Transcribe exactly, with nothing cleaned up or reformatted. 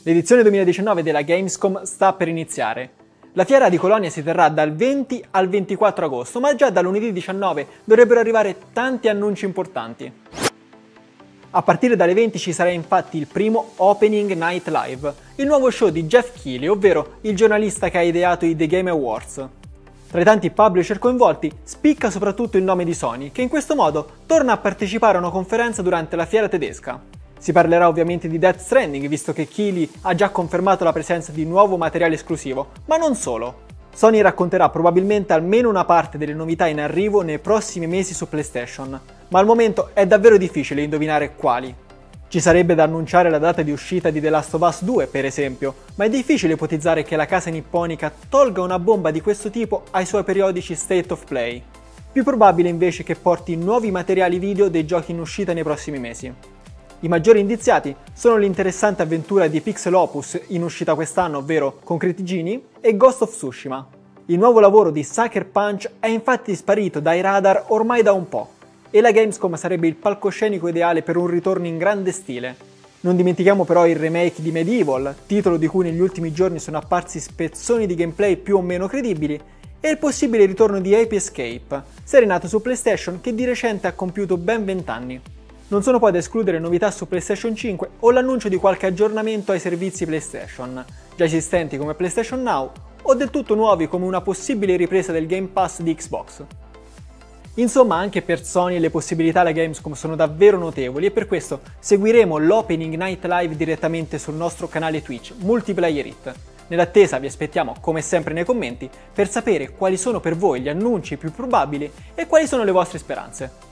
L'edizione duemiladiciannove della Gamescom sta per iniziare. La fiera di Colonia si terrà dal venti al ventiquattro agosto, ma già da lunedì diciannove dovrebbero arrivare tanti annunci importanti. A partire dalle venti ci sarà infatti il primo Opening Night Live, il nuovo show di Geoff Keighley, ovvero il giornalista che ha ideato i The Game Awards. Tra i tanti publisher coinvolti spicca soprattutto il nome di Sony, che in questo modo torna a partecipare a una conferenza durante la fiera tedesca. Si parlerà ovviamente di Death Stranding, visto che Keighley ha già confermato la presenza di nuovo materiale esclusivo, ma non solo. Sony racconterà probabilmente almeno una parte delle novità in arrivo nei prossimi mesi su PlayStation, ma al momento è davvero difficile indovinare quali. Ci sarebbe da annunciare la data di uscita di The Last of Us due, per esempio, ma è difficile ipotizzare che la casa nipponica tolga una bomba di questo tipo ai suoi periodici State of Play. Più probabile invece che porti nuovi materiali video dei giochi in uscita nei prossimi mesi. I maggiori indiziati sono l'interessante avventura di Pixel Opus in uscita quest'anno, ovvero Concrete Genie, e Ghost of Tsushima. Il nuovo lavoro di Sucker Punch è infatti sparito dai radar ormai da un po', e la Gamescom sarebbe il palcoscenico ideale per un ritorno in grande stile. Non dimentichiamo però il remake di Medieval, titolo di cui negli ultimi giorni sono apparsi spezzoni di gameplay più o meno credibili, e il possibile ritorno di Ape Escape, serie nata su PlayStation che di recente ha compiuto ben venti anni. Non sono poi da escludere novità su PlayStation cinque o l'annuncio di qualche aggiornamento ai servizi PlayStation, già esistenti come PlayStation Now o del tutto nuovi come una possibile ripresa del Game Pass di Xbox. Insomma, anche per Sony le possibilità alla Gamescom sono davvero notevoli e per questo seguiremo l'Opening Night Live direttamente sul nostro canale Twitch Multiplayer It. Nell'attesa vi aspettiamo come sempre nei commenti per sapere quali sono per voi gli annunci più probabili e quali sono le vostre speranze.